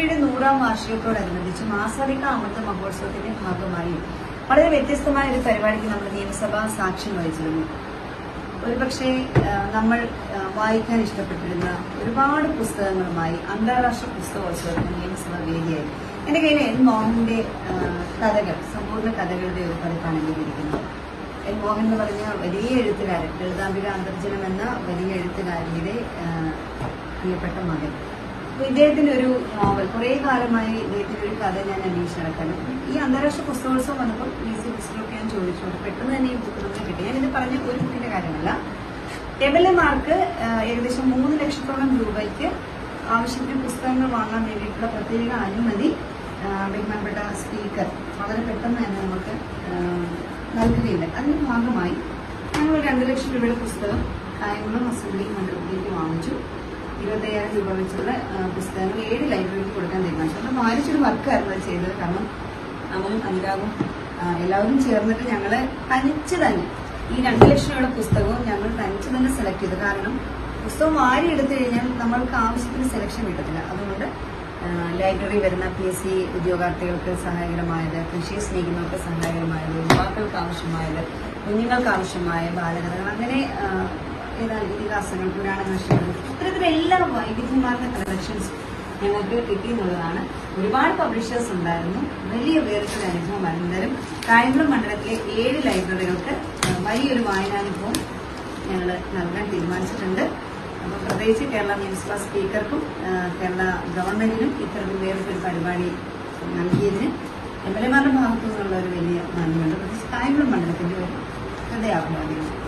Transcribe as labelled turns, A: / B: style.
A: നിയമസഭയുടെ 100ാം വാർഷികത്തോടനുബന്ധിച്ച് മാസാദിക അമൃത മഹോത്സവത്തിന്റെ ഭാഗമായി വളരെ വ്യത്യസ്തമായ ഒരു പരിപാടിക്ക് നമ്മൾ നിയമസഭ സാക്ഷ്യം വഹിച്ചിരുന്നു. ഒരുപക്ഷെ നമ്മൾ വായിക്കാൻ ഇഷ്ടപ്പെട്ടിരുന്ന ഒരുപാട് പുസ്തകങ്ങളുമായി അന്താരാഷ്ട്ര പുസ്തകോത്സവത്തിന് നിയമസഭ വേദിയായി. എന്റെ കയ്യിൽ എൻ മോഹന്റെ കഥകൾ, സമ്പൂർണ്ണ കഥകളുടെ ഒരു പതിപ്പാണ് എഴുതിയിരിക്കുന്നത്. എൻ മോഹൻ എന്ന് പറഞ്ഞ വലിയ എഴുത്തുകാരൻ, ലളിതാംബിക അന്തർജനം എന്ന വലിയ എഴുത്തുകാരിയുടെ പ്രിയപ്പെട്ട മകൻ. അപ്പൊ ഇദ്ദേഹത്തിന്റെ ഒരു നോവൽ, കുറെ കാലമായി ഇദ്ദേഹത്തിന്റെ ഒരു കഥ ഞാൻ അന്വേഷിച്ചിടക്കാനും ഈ അന്താരാഷ്ട്ര പുസ്തകോത്സവം വന്നപ്പോൾ ഈസി പുസ്തകമൊക്കെ ഞാൻ ചോദിച്ചു. പെട്ടെന്ന് തന്നെ ഈ പുസ്തകങ്ങൾ കിട്ടി. ഞാനിത് പറഞ്ഞ ഒരു ബുക്കിന്റെ കാര്യമല്ല. എംഎൽഎമാർക്ക് ഏകദേശം 3 ലക്ഷത്തോളം രൂപയ്ക്ക് ആവശ്യത്തിന് പുസ്തകങ്ങൾ വാങ്ങാൻ വേണ്ടിയിട്ടുള്ള പ്രത്യേക അനുമതി ബഹുമാനപ്പെട്ട സ്പീക്കർ വളരെ പെട്ടെന്ന് തന്നെ നമുക്ക് നൽകുകയില്ല. അതിന്റെ ഭാഗമായി ഞങ്ങൾ 2 ലക്ഷം രൂപയുടെ പുസ്തകം കായംകുളം അസംബ്ലി മണ്ഡലത്തിലേക്ക് വാങ്ങിച്ചു. 25,000 രൂപ വെച്ചുള്ള പുസ്തകങ്ങൾ 7 ലൈബ്രറിക്ക് കൊടുക്കാൻ തീരുമാനിച്ചു. നമ്മൾ വായിച്ചൊരു വർക്കായിരുന്നു അത് ചെയ്തത്. കാരണം അമലും അനുരാഗും എല്ലാവരും ചേർന്നിട്ട് ഞങ്ങള് തനിച്ച് തന്നെ ഈ 2 ലക്ഷം രൂപയുടെ പുസ്തകവും ഞങ്ങൾ തനിച്ച് തന്നെ സെലക്ട് ചെയ്തു. കാരണം പുസ്തകം വാരി എടുത്തു കഴിഞ്ഞാൽ നമ്മൾക്ക് ആവശ്യത്തിന് സെലക്ഷൻ കിട്ടത്തില്ല. അതുകൊണ്ട് ലൈബ്രറി വരുന്ന PSC ഉദ്യോഗാർത്ഥികൾക്ക് സഹായകരമായത്, കൃഷിയെ സ്നേഹിക്കുന്നവർക്ക് സഹായകരമായത്, യുവാക്കൾക്ക് ആവശ്യമായത്, കുഞ്ഞുങ്ങൾക്ക് ആവശ്യമായ ബാലകഥകൾ, അങ്ങനെ ഏതാണ് ഇതിഹാസങ്ങൾ, പുരാണങ്ങൾ, ഇത്തരത്തിലെല്ലാ വൈവിധ്യമാർന്ന കളക്ഷൻസ് ഞങ്ങൾക്ക് കിട്ടിയെന്നുള്ളതാണ്. ഒരുപാട് പബ്ലിഷേഴ്സ് ഉണ്ടായിരുന്നു. വലിയ വേറിട്ടൊരു അനുഭവമായിരുന്നു. എന്തായാലും കായംകുളം മണ്ഡലത്തിലെ 7 ലൈബ്രറികൾക്ക് വലിയൊരു വായനാനുഭവം ഞങ്ങൾ നൽകാൻ തീരുമാനിച്ചിട്ടുണ്ട്. അപ്പോൾ പ്രത്യേകിച്ച് കേരള നിയമസഭാ സ്പീക്കർക്കും കേരള ഗവൺമെന്റിനും ഇത്തരത്തിൽ വേറിട്ടൊരു പരിപാടി നൽകിയതിന് എംഎൽഎമാരുടെ ഭാഗത്തു നിന്നുള്ള ഒരു വലിയ നന്ദിയുണ്ട്. പ്രത്യേകിച്ച് കായംകുളം മണ്ഡലത്തിന്റെ ഒരു ഹൃദയാഭിവാദ്യമാണ്.